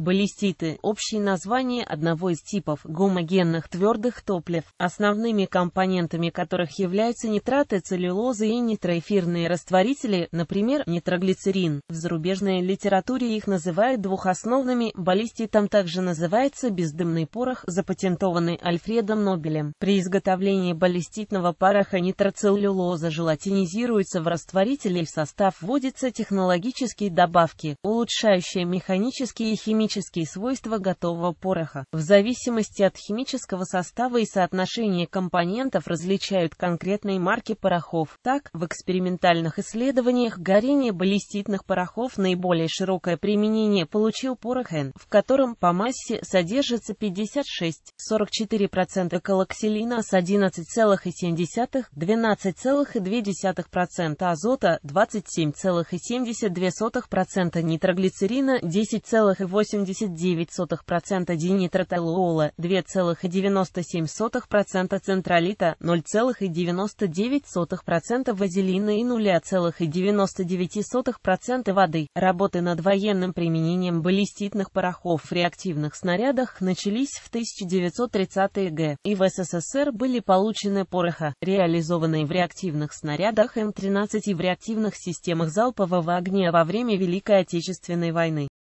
Баллиститы – общее название одного из типов гомогенных твердых топлив, основными компонентами которых являются нитраты целлюлозы и нитроэфирные растворители, например, нитроглицерин. В зарубежной литературе их называют двухосновными. Баллиститом также называется бездымный порох, запатентованный Альфредом Нобелем. При изготовлении баллиститного пороха нитроцеллюлоза желатинизируется в растворителе и в состав вводятся технологические добавки, улучшающие механические и химические свойства готового пороха. В зависимости от химического состава и соотношения компонентов различают конкретные марки порохов. Так, в экспериментальных исследованиях горения баллиститных порохов наиболее широкое применение получил порох N, в котором по массе содержится 56,44% колоксилина с 11,7%, 12,2% азота, 27,72% нитроглицерина, 10,89% динитроцеллуола, 2,97% централита, 0,99% вазелина и 0,99% воды. Работы над военным применением баллиститных порохов в реактивных снарядах начались в 1930-е г. и в СССР были получены пороха, реализованные в реактивных снарядах М-13 и в реактивных системах залпового огня во время Великой Отечественной войны.